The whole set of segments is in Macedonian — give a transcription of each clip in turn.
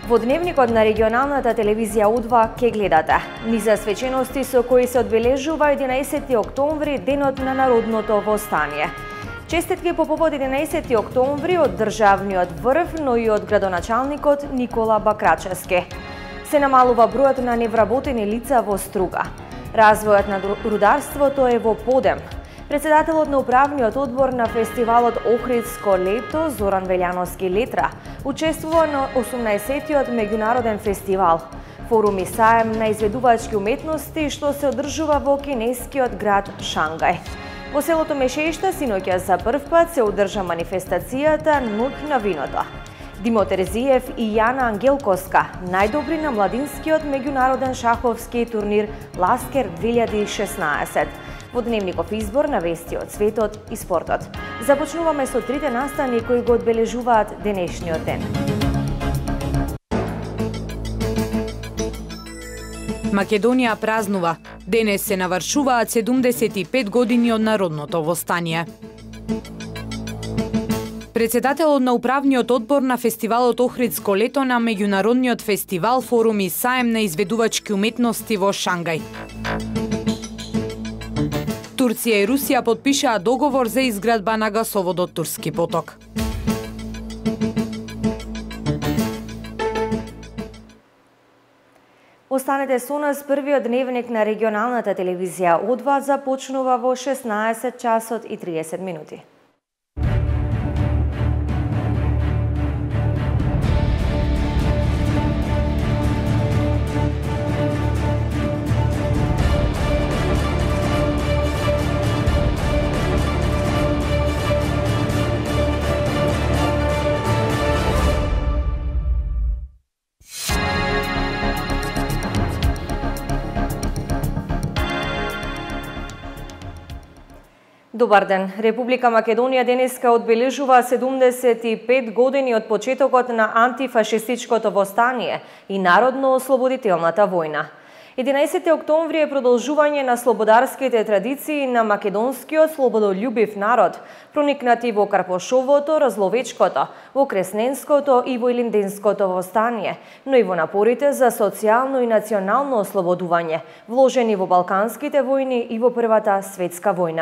Во дневникот на регионалната телевизија Удва ке гледате низа свечености со кои се одбележува 11 октомври, денот на народното востание. Честитки по повод 11 октомври од државниот врв, но и од градоначалникот Никола Бакрачевски. Се намалува бројот на невработени лица во Струга. Развојот на рударството е во подем. Председателот на управниот одбор на фестивалот Охридско лето Зоран Велјановски Летра учествува на 18-тиот меѓународен фестивал Форум и саем на изведувачки уметности што се одржува во кинескиот град Шангај. Во селото Мешеишта синоќа за прв пат се одржа манифестацијата Ноќ на виното. Димо Терзиев и Јана Ангелковска, најдобри на младинскиот меѓународен шаховски турнир Ласкер 2016. Во дневников избор на вести од светот и спортот. Започнуваме со трите настани кои го одбележуваат денешниот ден. Македонија празнува. Денес се навршуваат 75 години од народното востание. Председателот на управниот одбор на фестивалот Охридско лето на меѓународниот фестивал Форум и саем на изведувачки уметности во Шангај. Турција и Русија потпишаа договор за изградба на гасоводот Турски поток. Останете со нас, првиот дневник на регионалната телевизија Удва започнува во 16 часот и 30 минути. Добар ден. Република Македонија денеска одбележува 75 години од почетокот на антифашистичкото востание и народно-ослободителната војна. 11 октомври е продолжување на слободарските традиции на македонскиот слободолюбив народ, проникнати во Карпошовото, Разловечкото, во Кресненското и во Илинденското востание, но и во напорите за социјално и национално ослободување, вложени во Балканските војни и во Првата светска војна.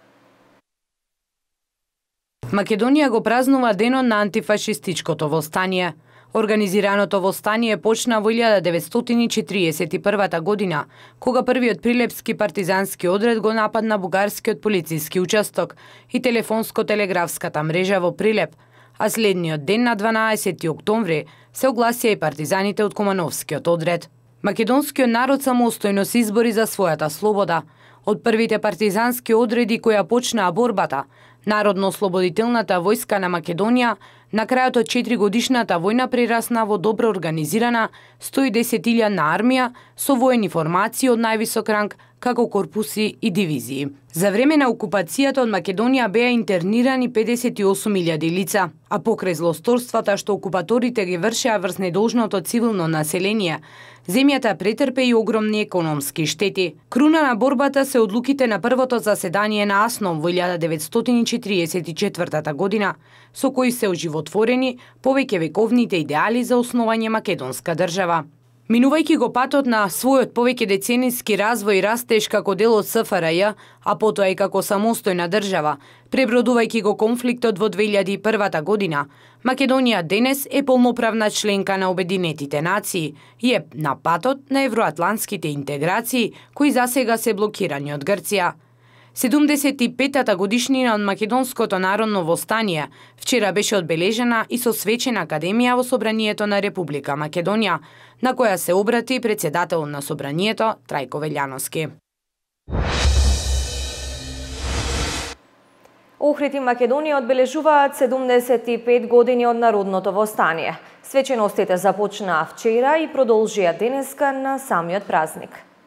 Македонија го празнува денот на антифашистичкото востание. Организираното востание почна во 1941 година, кога првиот прилепски партизански одред го нападна бугарскиот полициски участок и телефонско-телеграфската мрежа во Прилеп, а следниот ден на 12 октомври се огласија и партизаните од Кумановскиот одред. Македонскиот народ самостојно се избори за својата слобода. Од првите партизански одреди која почнаа борбата, Народно-ослободителната војска на Македонија на крајот од 4-годишната војна прерасна во добро организирана 110.000 армија со воени формации од највисок ранг како корпуси и дивизии. За време на окупацијата од Македонија беа интернирани 58.000 лица, а покрај злосторствата што окупаторите ги вршеа врз недолжното цивилно население, земјата претрпе и огромни економски штети. Круна на борбата се одлуките на првото заседание на АСНОМ во 1944 година, со кои се оживотворени повеќе вековните идеали за основање македонска држава. Минувајќи го патот на својот повеќе децениски развој и растеж како дел од СФРЈ, а потоа и како самостојна држава, пребродувајќи го конфликтот во 2001 година, Македонија денес е полноправна членка на Обединетите нации и е на патот на евроатлантските интеграции, кои засега се блокирани од Грција. 75-та годишнина од Македонското народно востание вчера беше одбележена и со свечена академија во Собранието на Република Македонија, на која се обрати председател на Собранието Трајко Велјановски. Охрид и Македонија одбележуваат 75 години од народното востание. Свеченостите започнаа вчера и продолжија денеска на самиот празник.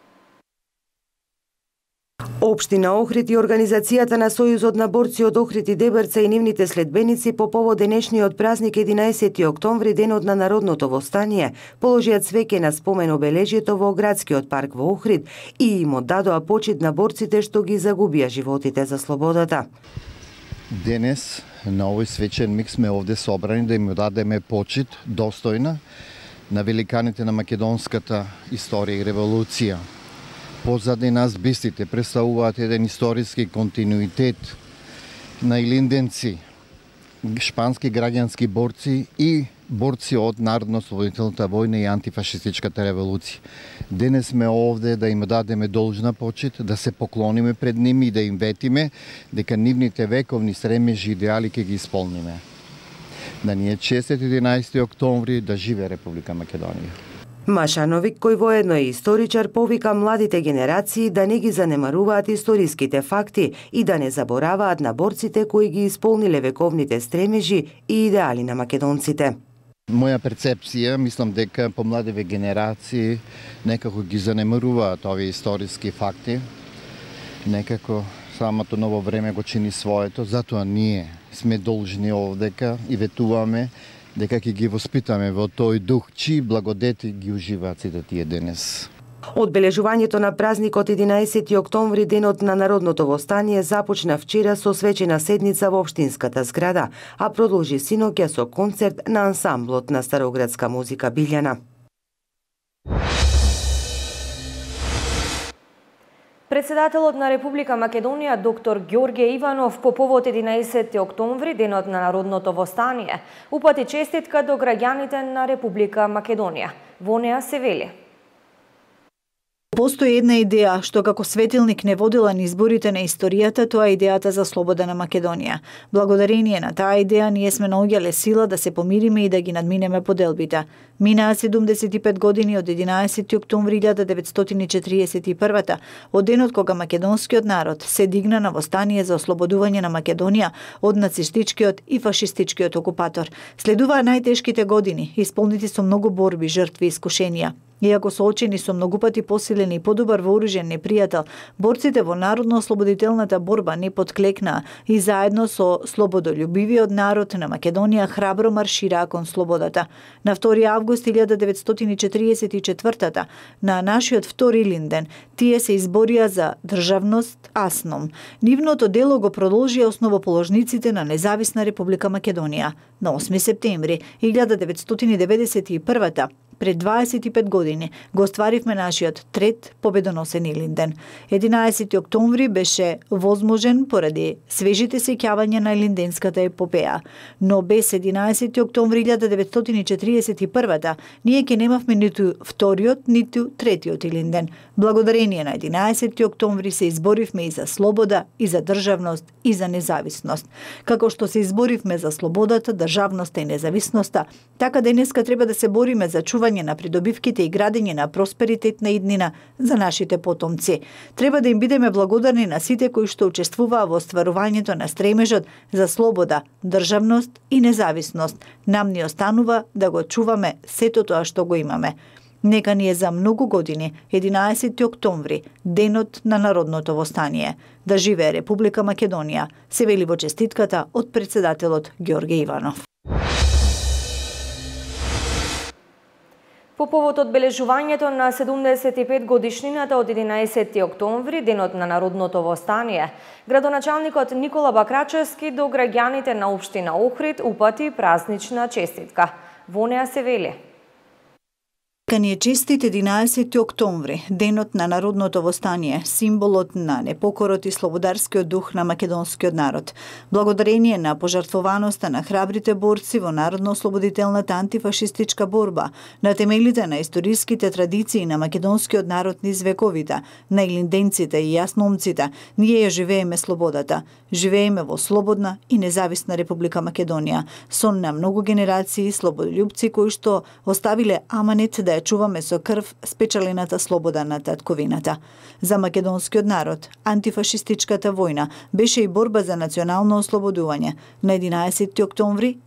Општина Охрид и Организацијата на Сојузот на борци од Охрид и Дебрца и нивните следбеници по повод денешниот празник 11 октомври, денот на народното востание, положиат свеќе на спомен обележјето во градскиот парк во Охрид и им оддадоа почит на борците што ги загубија животите за слободата. Денес на овој свечен миг сме овде собрани да им дадеме почит достојна на великаните на македонската историја и револуција. Позади нас бистите представуваат еден историски континуитет на илинденци, шпански граѓански борци и борци од Народно-ослободителната војна и антифашистичката револуција. Денес сме овде да им дадеме должна почит, да се поклониме пред ними и да им ветиме дека нивните вековни стремежи и идеали ќе ги исполниме. Да ни е честит 11 октомври, да живе Република Македонија. Маша Новик, кој воедно е историчар, повика младите генерации да не ги занемаруваат историските факти и да не забораваат на борците кои ги исполниле вековните стремежи и идеали на македонците. Моја перцепција, мислам дека помладиве генерации некако ги занемаруваат овие историски факти. Некако самото ново време го чини своето, затоа ние сме должни овдека и ветуваме дека ќе ги воспитаме во тој дух, чии благодети ги уживаат сите тие денес. Одбележувањето на празникот 11 октомври, денот на Народното востание, започна вчера со свечена седница во општинската зграда, а продолжи синоќа со концерт на ансамблот на староградска музика Билјана. Председателот на Република Македонија, доктор Ѓорѓе Иванов, по повод 11 октомври, денот на Народното востание, упати честитка до граѓаните на Република Македонија. Во неа се вели: Постои една идеја што како светилник не водила ни изборите на историјата, тоа е идејата за слобода на Македонија. Благодарение на таа идеја ние сме наоѓале сила да се помириме и да ги надминеме поделбите. Минаа 75 години од 11 октомври 1941, од денот кога македонскиот народ се дигна на востание за ослободување на Македонија од нацистичкиот и фашистичкиот окупатор. Следуваа најтешките години, исполнети со многу борби, жртви и искушенија. Иако соочени со многу пати посилен и подобар вооружен непријател, борците во народно-ослободителната борба не подклекнаа и заедно со слободолюбивиот народ на Македонија храбро маршираа кон слободата. На 2 август 1944 на нашиот втори Илинден, тие се изборија за државност Асном. Нивното дело го продолжија основоположниците на независна Република Македонија. На 8 септември 1991 пред 25 години го остваривме нашиот трет победоносен Илинден. 11 октомври беше возможен поради свежите сеќавања на илинденската епопеја, но без 11 октомври 1941 ние ќе немавме ниту вториот, ниту третиот Илинден. Благодарение на 11 октомври се изборивме и за слобода, и за државност, и за независност. Како што се изборивме за слободата, државноста и независноста, така денеска треба да се бориме за чување на придобивките и градење на просперитетна иднина за нашите потомци. Треба да им бидеме благодарни на сите кои што учествуваа во остварувањето на стремежот за слобода, државност и независност. Нам ни останува да го чуваме сето тоа што го имаме. Нека ни е за многу години 11 октомври, денот на Народното востание. Да живее Република Македонија, се вели во честитката од председателот Ѓорѓе Иванов. По повод одбележувањето на 75 годишнината од 11 октомври, денот на Народното востание, градоначалникот Никола Бакрачевски до граѓаните на општина Охрид упати празнична честитка. Во неа се вели: Ка ни е честит 11 октомври, денот на Народното востание, символот на непокорот и слободарскиот дух на македонскиот народ. Благодарение на пожртвуваноста на храбрите борци во народно-ослободителната антифашистичка борба, на темелите на историските традиции на македонскиот народ низ вековите, на илинденците и јасномците, ние ја живееме слободата. Живееме во слободна и независна Република Македонија, сон на многу генерации слободолюбци кои што оставиле аманет да ја чуваме со крв спечелената слобода на татковината. За македонскиот народ, антифашистичката војна беше и борба за национално ослободување. На 11 октомври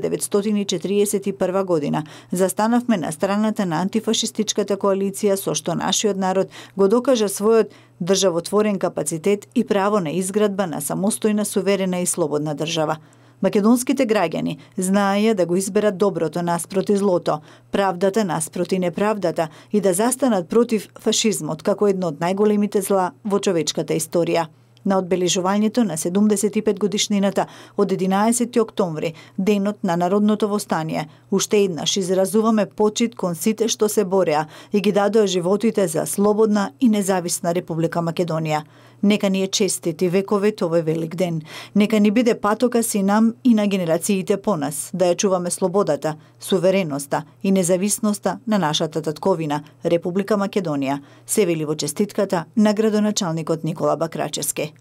1941 година застанавме на страната на антифашистичката коалиција со што нашиот народ го докажа својот државотворен капацитет и право на изградба на самостојна, суверена и слободна држава. Македонските граѓани знаеја да го изберат доброто наспроти злото, правдата наспроти неправдата и да застанат против фашизмот како едно од најголемите зла во човечката историја. На одбележувањето на 75 годишнината од 11 октомври, денот на народното востание, уште еднаш изразуваме почит кон сите што се бореа и ги дадоа животите за слободна и независна Република Македонија. Нека ни е честит и вековет овој велик ден. Нека ни биде патокас и нам и на генерациите по нас, да ја чуваме слободата, сувереноста и независноста на нашата татковина, Република Македонија, се вели во честитката на градоначалникот Никола Бакрачевски.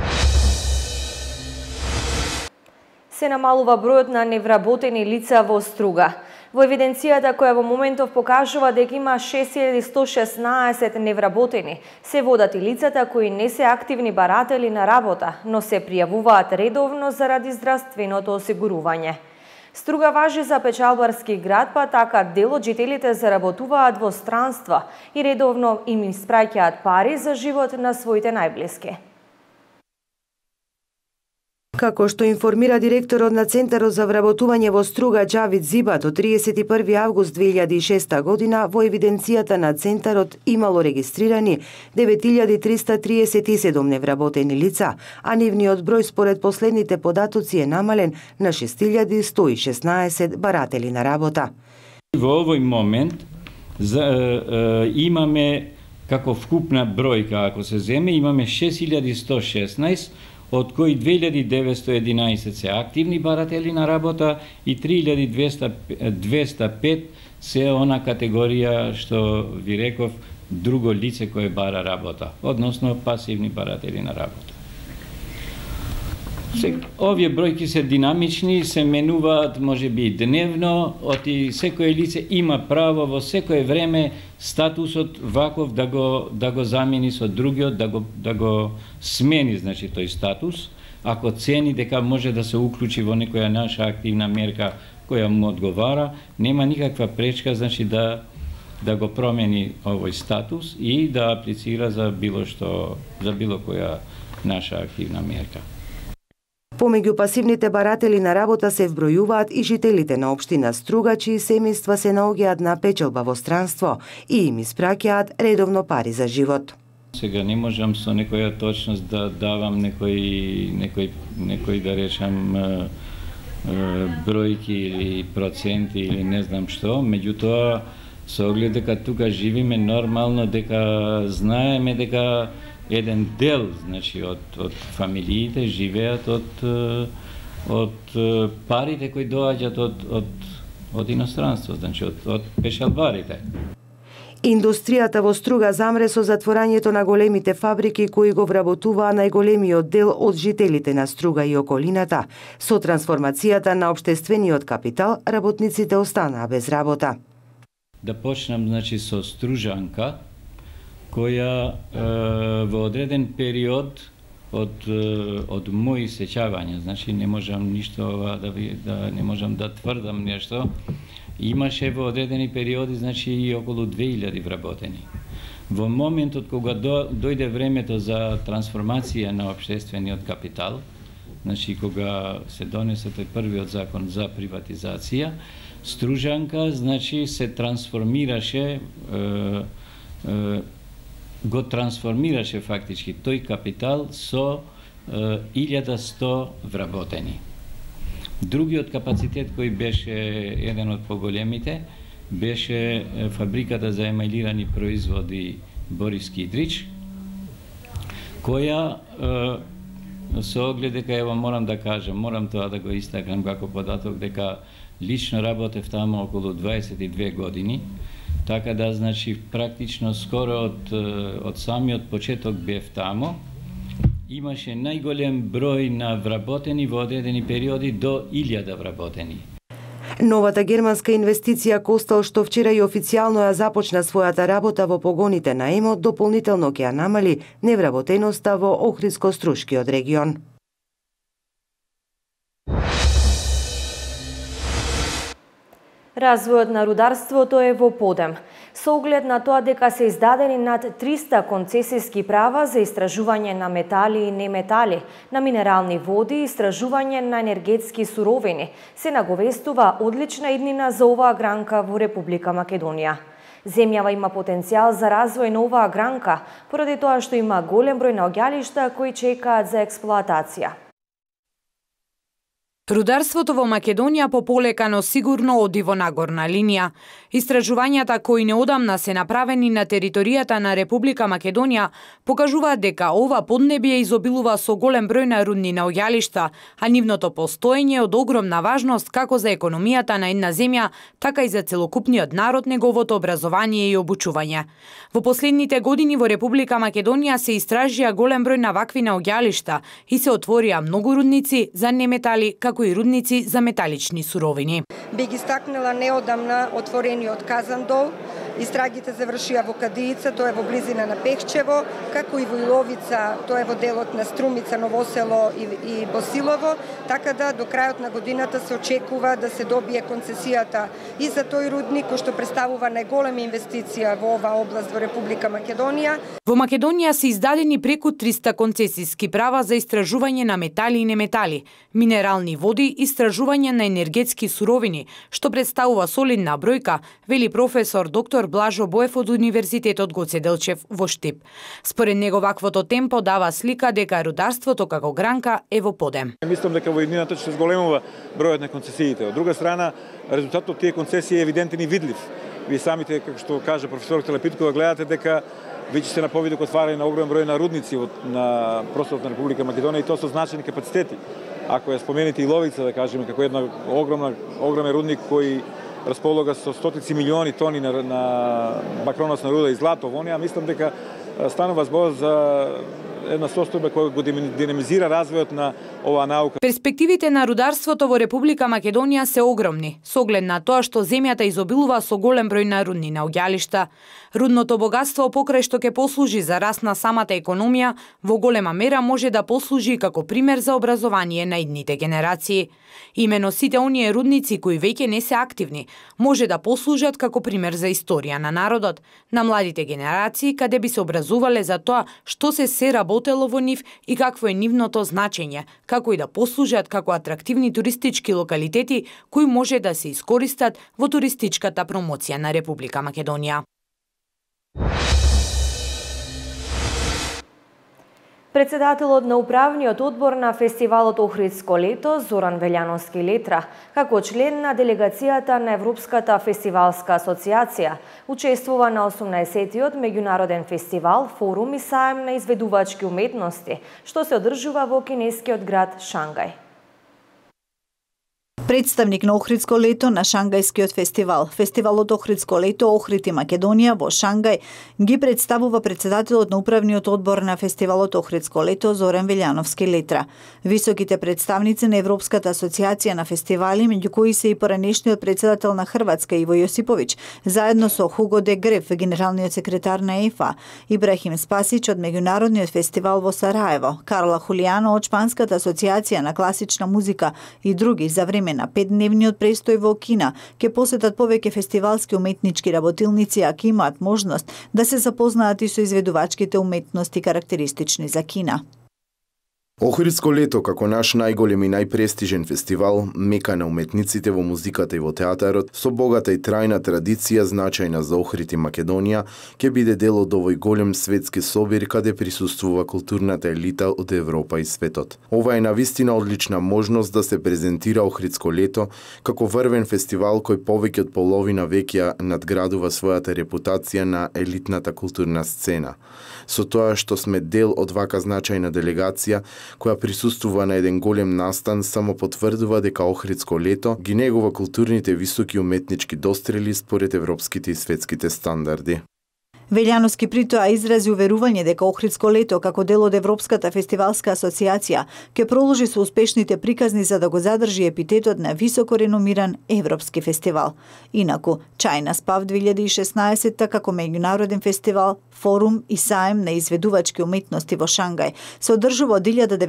Се намалува бројот на невработени лица во Струга. Во евиденцијата која во моментов покажува дека има 6116 невработени, се водат и лицата кои не се активни баратели на работа, но се пријавуваат редовно заради здравственото осигурување. Струга важи за печалбарски град, па така дел од жителите заработуваат во странство и редовно им испраќаат пари за живот на своите најблиски. Како што информира директорот на Центарот за вработување во Струга Џавид Зибат, од 31 август 2006 година во евиденцијата на Центарот имало регистрирани 9337 невработени лица, а нивниот број според последните податоци е намален на 6116 баратели на работа. Во овој момент имаме како вкупна бројка, ако се земе, имаме 6116, од кои 2911 се активни баратели на работа и 3205 се она категорија што ви реков друго лице кое бара работа, односно пасивни баратели на работа. Овие бројки се динамични, се менуваат можеби дневно, оти секој лице има право во секое време статусот ваков да го замени со другиот, да го смени, значи тој статус, ако цени дека може да се уклучи во некоја наша активна мерка која му одговара, нема никаква пречка, значи да го промени овој статус и да аплицира за било која наша активна мерка. Помеѓу пасивните баратели на работа се вбројуваат и жителите на општина Струга, чии семејства се наоѓаат на печалба во странство и им испраќаат редовно пари за живот. Сега не можам со некоја точност да давам некој да речам бројки или проценти или не знам што, меѓутоа со оглед дека тука живиме нормално, дека знаеме дека еден дел, значи, од фамилиите живеат од парите кои доаѓаат од иностранство, значи од пешалбарите. Индустријата во Струга замре со затворањето на големите фабрики кои го вработуваа најголемиот дел од жителите на Струга и околината. Со трансформацијата на општествениот капитал, работниците останаа без работа. Да почнам, значи, со Стружанка, која во одреден период од мои сеќавања, значи не можам ништо не можам да тврдам нешто, имаше во одредени периоди, значи и околу 2000 вработени. Во моментот кога дојде времето за трансформација на општествениот капитал, значи кога се донесе тој првиот закон за приватизација, Стружанка, значи, се трансформираше го трансформираше фактички тој капитал со 1100 вработени. Другиот капацитет кој беше еден од поголемите беше фабриката за емајлирани производи Бориски Идрич, која со оглед дека, ево, морам да кажам, морам тоа да го истакнам како податок, дека лично работев тамо околу 22 години, така да, значи, практично скоро од самиот почеток бев тамо. Имаше најголем број на вработени во одредени периоди до 1000 вработени. Новата германска инвестиција Костел, што вчера и официјално ја започна својата работа во погоните на ЕМО, дополнително ќе ја намали невработеноста во Охридско-Струшкиот регион. Развојот на рударството е во подем. Со оглед на тоа дека се издадени над 300 концесиски права за истражување на метали и неметали, на минерални води и истражување на енергетски суровини, се наговестува одлична иднина за оваа гранка во Република Македонија. Земјава има потенцијал за развој на оваа гранка, поради тоа што има голем број на оѓалишта кои чекаат за експлоатација. Рударството во Македонија пополека, но сигурно оди во нагорна линија. Истражувањата кои неодамна се направени на територијата на Република Македонија покажуваат дека ова поднебие изобилува со голем број на рудни наоѓалишта, а нивното постоење е од огромна важност како за економијата на една земја, така и за целокупниот народ, неговото образование и обучување. Во последните години во Република Македонија се истражија голем број на вакви наоѓалишта и се отворија многу рудници за неметали, како и рудници за металични суровини. Би ги стакнала неодамна отворениот Казандол. Истрагите завршија во Кадијица, тоа е во близина на Пехчево, како и во Иловица, тоа е во делот на Струмица, Новосело и Босилово, така да до крајот на годината се очекува да се добие концесијата и за тој рудник, кој што представува најголема инвестиција во оваа област во Република Македонија. Во Македонија се издадени преку 300 концесиски права за истражување на метали и неметали, минерални води, истражување на енергетски суровини, што представува солидна бројка, вели професор доктор Блажо Боев од Универзитетот Гоце Делчев во Штип. Според него ваквото темпо дава слика дека рударството како гранка е во подем. Мислам дека во иднината ќе се зголемува бројот на концесиите. Од друга страна, резултатот од тие концесии е евидентен и видлив. Вие самите, како што кажа професор Телепиткова, гледате дека веќе се наповеди отварање на огромен број на рудници на просторот на Република Македонија и тоа со значајни капацитети. Ако ја споменете Иловица, да кажеме, како една огромен рудник кој располага со стотици милиони тони на бакроносна руда и злато во неа, мислам дека станува збор за една состојба која го динамизира развојот на оваа наука. Перспективите на рударството во Република Македонија се огромни, со оглед на тоа што земјата изобилува со голем број на рудни наоѓалишта. Рудното богатство покрај што ќе послужи за раст на самата економија, во голема мера може да послужи како пример за образование на идните генерации. Имено сите оние рудници кои веќе не се активни, може да послужат како пример за историја на народот, на младите генерации, каде би се образувале за тоа што се работело во нив и какво е нивното значење, како и да послужат како атрактивни туристички локалитети кои може да се искористат во туристичката промоција на Република Македонија. Председателот на управниот одбор на фестивалот Охридско лето, Зоран Велјановски Летра, како член на делегацијата на Европската фестивалска асоциација, учествува на 18-тиот меѓународен фестивал, форум и саем на изведувачки уметности, што се одржува во кинескиот град Шангај. Представник на Охридско лето на Шангајскиот фестивал. Фестивалот Охридско лето Охрид и Македонија во Шангај ги представува председателот на управниот одбор на фестивалот Охридско лето Зоран Велјановски Летра. Високите представници на Европската асоциација на фестивали, меѓу кои се и поранешниот председател на Хрватска Иво Јосиповиќ, заедно со Хуго де Греф, генералниот секретар на ЕФА, Ибрахим Спасич од меѓународниот фестивал во Сараево, Карла Хулијано од Шпанската асоциација на класична музика и други за време на 5-дневниот престој во Кина ќе посетат повеќе фестивалски уметнички работилници, а ќе имаат можност да се запознаат и со изведувачките уметности карактеристични за Кина. Охридско лето, како наш најголем и најпрестижен фестивал, мека на уметниците во музиката и во театарот, со богата и трајна традиција значајна за Охрид и Македонија, ќе биде дел од овој голем светски собир каде присуствува културната елита од Европа и светот. Ова е навистина одлична можност да се презентира Охридско лето како врвен фестивал кој повеќе од половина веќе надградува својата репутација на елитната културна сцена. Со тоа што сме дел од вака значајна делегација, која присуствува на еден голем настан, само потврдува дека Охридско лето ги негува културните високи уметнички дострели според европските и светските стандарди. Велјановски притоа изрази уверување дека Охридско лето како дел од Европската фестивалска асоциација ќе продолжи со успешните приказни за да го задржи епитетот на високо реномиран европски фестивал. Инаку, Чајна Спав 2016 како меѓународен фестивал, форум и саем на изведувачки уметности во Шангај се одржува од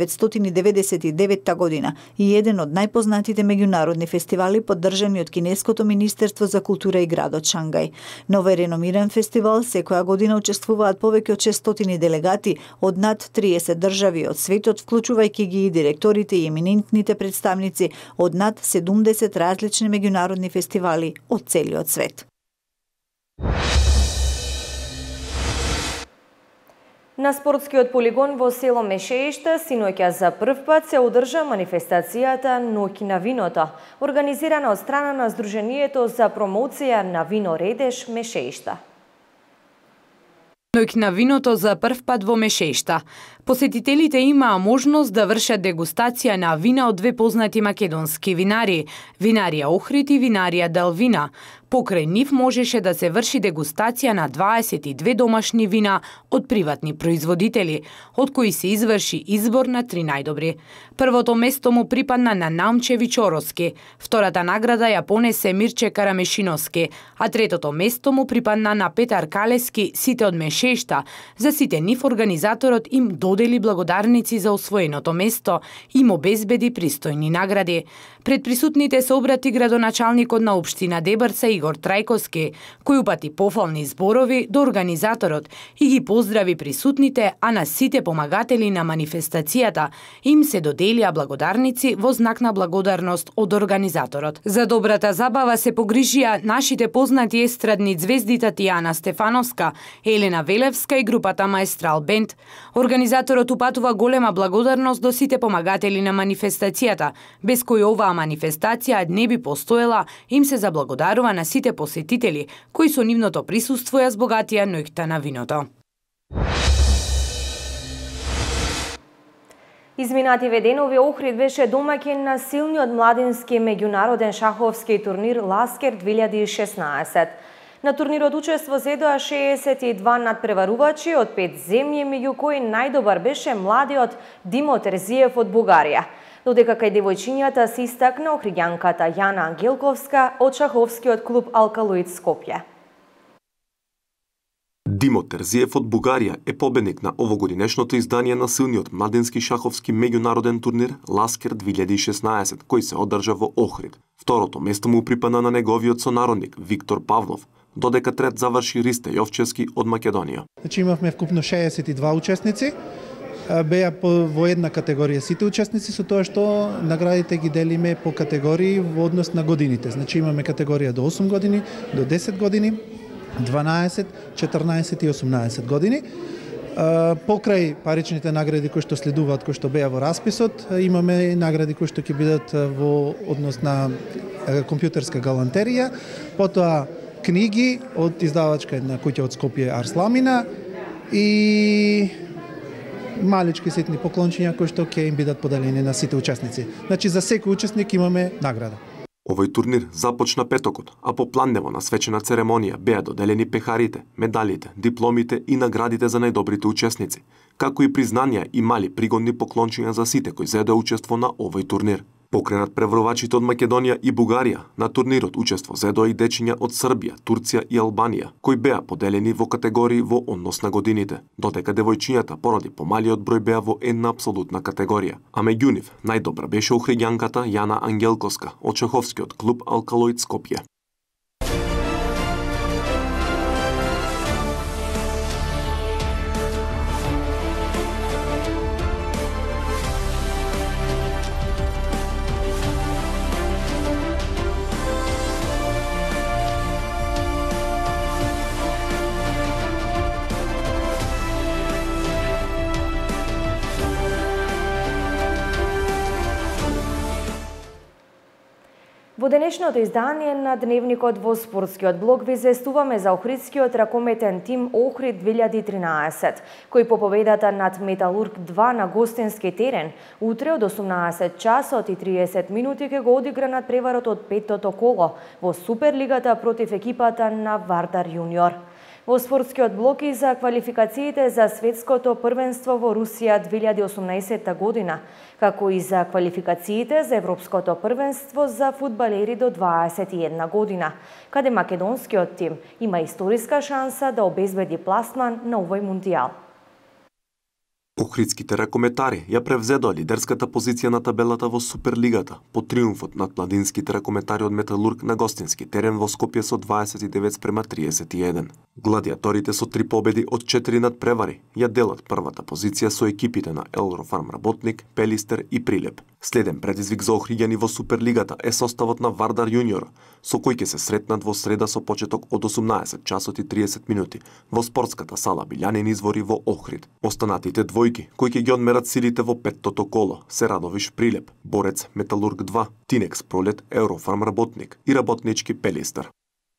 1999 година и еден од најпознатите меѓународни фестивали поддржани од Кинеското министерство за култура и градот Шангај. Новој реномиран фестивал секоја година учествуваат повеќе од 600 делегати од над 30 држави од светот, вклучувајќи ги и директорите и еминентните представници од над 70 различни меѓународни фестивали од целиот свет. На спортскиот полигон во село Мешеиште синоќа за прв пат се одржа манифестацијата Ноќ на виното, организирана од страна на Сдруженијето за промоција на вино Редеш Мешеиште. Ноќ на виното за прв пат во Мешеиште. Посетителите имаа можност да вршат дегустација на вина од две познати македонски винари, Винарија Охрид и Винарија Делвина. Покрај нив можеше да се врши дегустација на 22 домашни вина од приватни производители, од кои се изврши избор на 3 најдобри. Првото место му припадна на Намче Вичороски, втората награда ја понесе Мирче Карамешиновски, а третото место му припадна на Петар Калески, сите од Мешеиште. За сите нив организаторот им додели благодарници за освоеното место и им обезбеди пристојни награди. Пред присутните се обрати градоначалникот на општина Дебрца Игор Трајковски, кој упати пофални зборови до организаторот и ги поздрави присутните, а на сите помагатели на манифестацијата им се доделија благодарници во знак на благодарност од организаторот. За добрата забава се погрижија нашите познати естрадни звезди Татјана Стефановска, Елена Велевска и групата Маестрал Бенд. Организаторот упатува голема благодарност до сите помагатели на манифестацијата, без кои оваа манифестација не би постоела, им се заблагодарува на сите посетители кои со нивното присуство ја збогатија ноќта на виното. Изминативе денови Охрид беше домаќин на силниот младински меѓународен шаховски турнир Ласкер 2016. На турнирот учество зедоа 62 надпреварувачи од 5 земји, меѓу кои најдобар беше младиот Димо Терзиев од Бугарија. Додека кај девојчињата се истакна охриѓанката Јана Ангелковска од шаховскиот клуб Алкалоид Скопје. Димо Терзиев од Бугарија е победник на овогодинешното издание на силниот младински шаховски меѓународен турнир Ласкер 2016, кој се одржа во Охрид. Второто место му припадна на неговиот сонародник Виктор Павлов, додека трет заврши Ристе Јовчевски од Македонија. Значи имавме вкупно 62 учесници, беа во една категорија сите учесници, со тоа што наградите ги делиме по категории во однос на годините. Значи имаме категорија до 8 години, до 10 години, 12, 14 и 18 години. Покрај паричните награди кои што следуваат, кои што беа во расписот, имаме награди кои што ќе бидат во однос на компјутерска галантерија, потоа книги од издавачка една куќа од Скопје Арсламина и малички ситни поклончиња кои што ќе им бидат поделени на сите учесници. Значи за секој учесник имаме награда. Овој турнир започна петокот, а по пладнево на свечена церемонија беа доделени пехарите, медалите, дипломите и наградите за најдобрите учесници, како и признанија и мали пригодни поклончиња за сите кои зедоа учество на овој турнир. Покрај надпреварувачите од Македонија и Бугарија, на турнирот учество зедоа и дечиња од Србија, Турција и Албанија, кои беа поделени во категории во однос на годините, додека девојчињата поради помалиот број беа во една апсолутна категорија. А меѓу нив најдобра беше охриѓанката Јана Ангелковска од шаховскиот клуб Алкалоид Скопје. Во денешното издание на Дневникот во спортскиот блог ви известуваме за охридскиот ракометен тим Охрид 2013, кој по победата над Металург 2 на гостински терен, утре од 18 часот и 30 минути ќе го одигра надпреварот од петтото коло во Суперлигата против екипата на Вардар Јуниор. Во спортскиот блок и за квалификациите за светското првенство во Русија 2018 година, како и за квалификациите за Европското првенство за фудбалери до 21 година, каде македонскиот тим има историска шанса да обезбеди пласман на овој мундијал. Охридските ракометари ја превзедоа лидерската позиција на табелата во Суперлигата по триумфот над младинските ракометари од Металург на гостински терен во Скопје со 29:31. Гладиаторите со 3 победи од 4 надпревари ја делат првата позиција со екипите на Елрофарм Работник, Пелистер и Прилеп. Следен предизвик за охриѓани во Суперлигата е составот на Вардар Јуниор, со кој ќе се сретнат во среда со почеток од 18 часот и 30 минути во спортската сала Билјанин извори во Охрид. Останатите двојки кои ќе ги одмерат силите во петтото коло се Радовиш Прилеп, Борец Металург 2, Тинекс Пролет, Еврофарм Работник и Работнички Пелистер.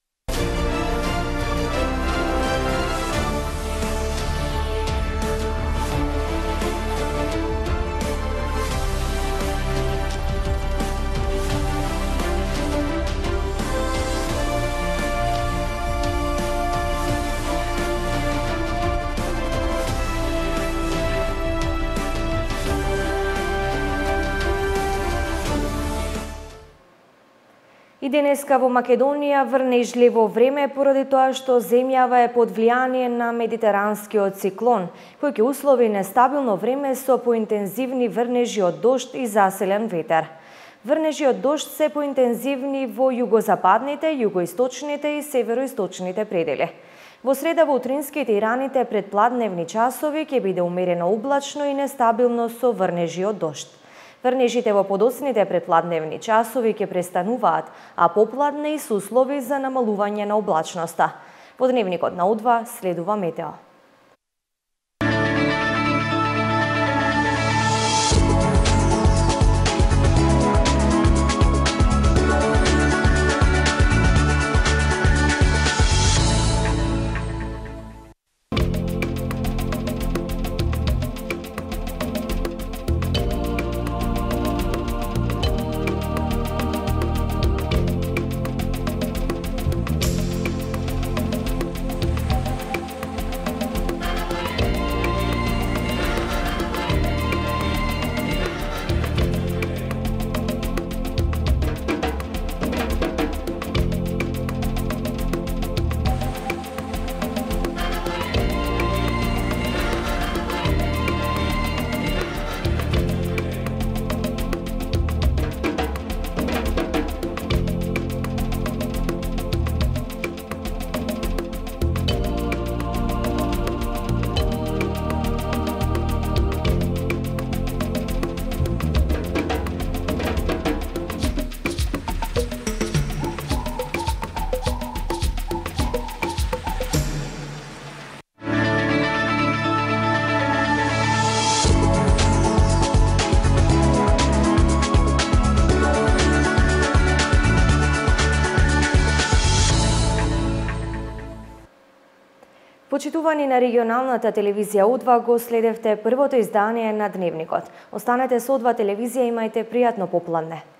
И денеска во Македонија врнежливо време поради тоа што земјава е под влијание на медитеранскиот циклон, кој ќе услови нестабилно време со поинтензивни врнежи од дожд и заселен ветер. Врнежи од дожд се поинтензивни во југозападните, југоисточните и североисточните предели. Во среда во утринските и раните предпладневни часови ќе биде умерено облачно и нестабилно со врнежи од дожд. Врнежите во подоцните предпладневни часови ќе престануваат, а попладне и со услови за намалување на облачноста. Во дневникот на У2 следува метео. Почитувани на регионалната телевизија У2 го следевте првото издание на Дневникот. Останете со У2 телевизија, имајте пријатно попладне.